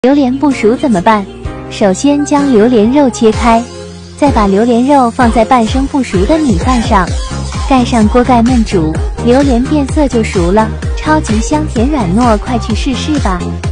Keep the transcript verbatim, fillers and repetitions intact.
榴莲不熟怎么办？首先将榴莲肉切开，再把榴莲肉放在半生不熟的米饭上，盖上锅盖焖煮，榴莲变色就熟了，超级香甜软糯，快去试试吧！